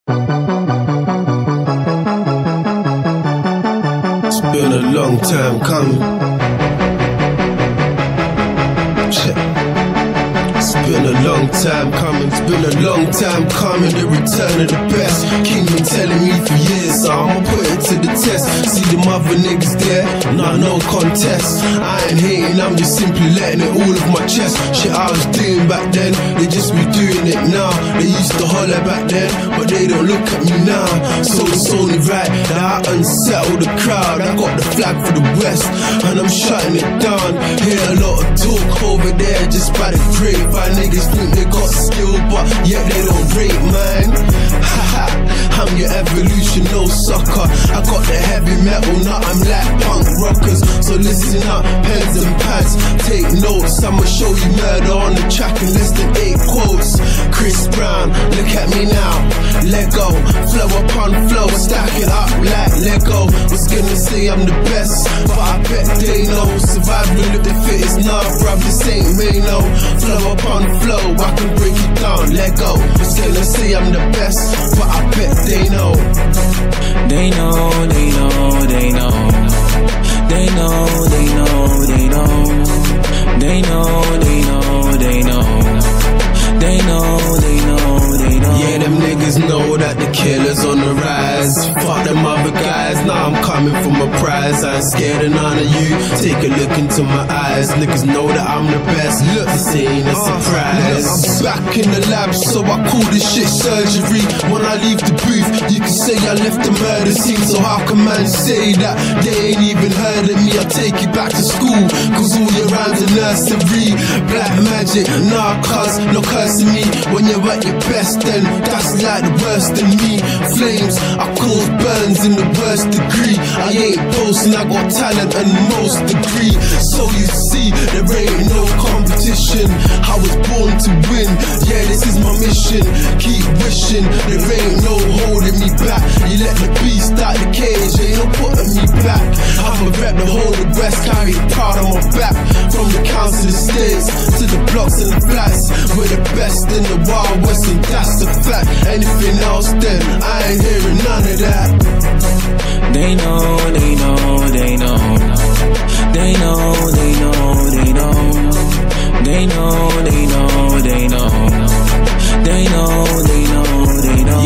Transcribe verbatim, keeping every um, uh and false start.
It's been a long time coming. It's been a long time coming. It's been a long time coming. The return of the best. King been telling me for years, so I'ma put it to the test. See them other niggas there, nah, no contest. I ain't hating, I'm just simply letting it all off my chest. Shit I was doing back then, they just be doing it now. They used to holler back then, but they don't look at me now. So it's only right that I unsettle the crowd. I got the flag for the West, and I'm shutting it down. Hear a lot of talk over there just by the grapevine. Niggas think they got skill, but yet they don't rate, man. Haha, I'm your evolution, no sucker. I got the heavy metal, now I'm like punk rockers. So listen up, pens and pads, take notes. I'ma show you murder on the track in less than eight quotes. Chris Brown, look at me now. Lego, flow upon flow, stack it up like Lego. Was gonna say I'm the best, but I bet they know. Survival of the fittest, nah, bruv, this ain't me, no. Flow upon flow, I can break it down, let go. Was gonna say I'm the best, but I bet they know. They know, they know, they know. They know, they know, they know. They know, they know, they know. They know, they know, they know. Yeah, them niggas know that the killer's on the rise. Fuck them other guys, now I'm coming for my prize. I ain't scared of none of you, take a look into my eyes. Niggas know that I'm the best, look, this ain't a surprise. I'm back in the lab, so I call this shit surgery. When I leave the booth, you can say I left the murder scene. So how can man say that they ain't even heard of me? I take you back to school, cause all your rhymes are nursery. Black magic, nah cuz, no cursing me. When you're at your best, then that's like the worst in me. Flames, I cause burns in the worst degree. I ain't boasting, I got talent and most degree. So you see, there ain't no competition. I was born to win, yeah, this is my mission. Keep wishing, there ain't no holding me back. You let the beast out the cage, ain't no putting me back. I'ma rep the whole of the West, carry proud on my back. From the council estates to the blocks and the flats, we're the best in the Wild West, and that's a fact. Anything else then, I ain't hearing none of that. They know, they know, they know. They know, they know, they know. They know, they know, they know. They know, they know, they know.